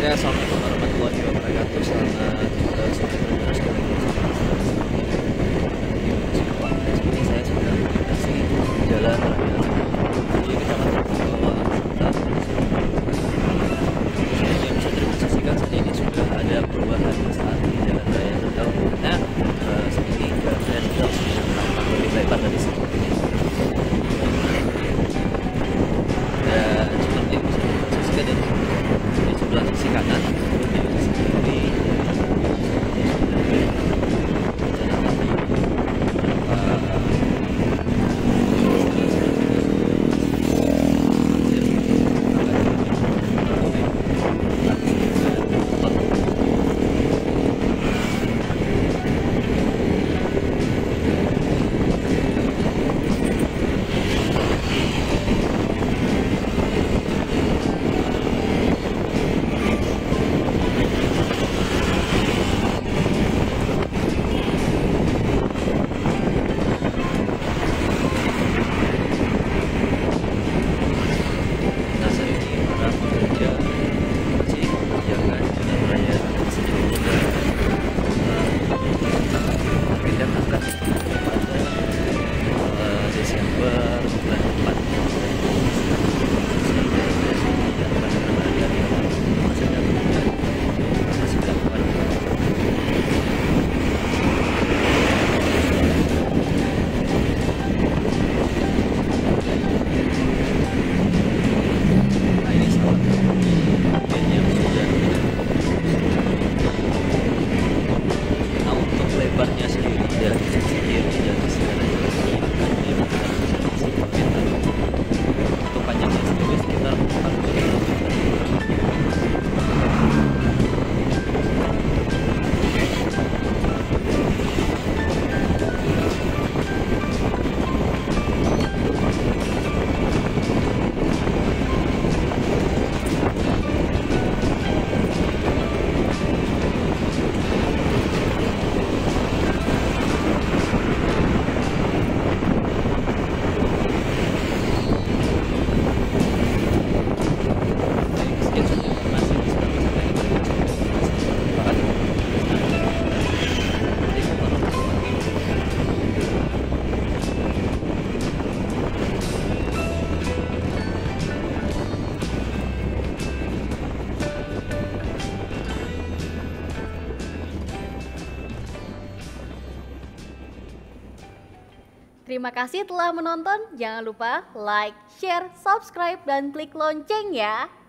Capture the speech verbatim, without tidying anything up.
Ya, assalamualaikum warahmatullahi wabarakatuh. Selamat uh, sore terus kembali bersama dan seperti saya sudah melintasi jalan raya di Kecamatan Bawah Kota. Saya yang bisa tersaksikan saat ini sudah ada perubahan saat di jalan raya Tegal, dimana uh, saat ini jalan Tegal sudah tampak lebih lebar dari sebelumnya. Dan seperti yang bisa tersaksikan dari di sebelah sisi kanan di sisi kiri Terima kasih telah menonton. Jangan lupa like, share, subscribe, dan klik lonceng ya.